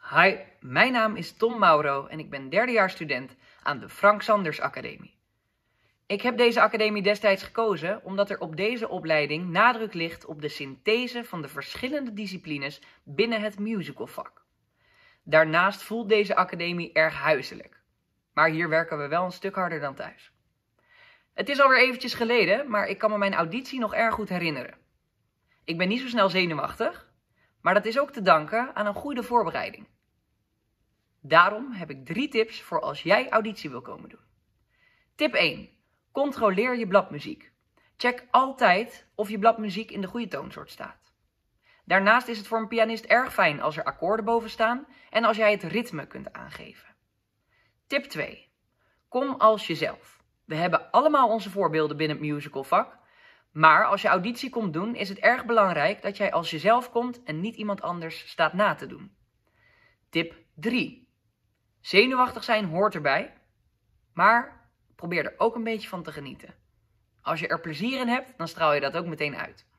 Hi, mijn naam is Tom Mauro en ik ben derdejaars student aan de Frank Sanders Academie. Ik heb deze academie destijds gekozen omdat er op deze opleiding nadruk ligt op de synthese van de verschillende disciplines binnen het musicalvak. Daarnaast voelt deze academie erg huiselijk, maar hier werken we wel een stuk harder dan thuis. Het is alweer eventjes geleden, maar ik kan me mijn auditie nog erg goed herinneren. Ik ben niet zo snel zenuwachtig, maar dat is ook te danken aan een goede voorbereiding. Daarom heb ik 3 tips voor als jij auditie wil komen doen. Tip 1. Controleer je bladmuziek. Check altijd of je bladmuziek in de goede toonsoort staat. Daarnaast is het voor een pianist erg fijn als er akkoorden boven staan en als jij het ritme kunt aangeven. Tip 2. Kom als jezelf. We hebben allemaal onze voorbeelden binnen het musicalvak, maar als je auditie komt doen is het erg belangrijk dat jij als jezelf komt en niet iemand anders staat na te doen. Tip 3. Zenuwachtig zijn hoort erbij, maar probeer er ook een beetje van te genieten. Als je er plezier in hebt, dan straal je dat ook meteen uit.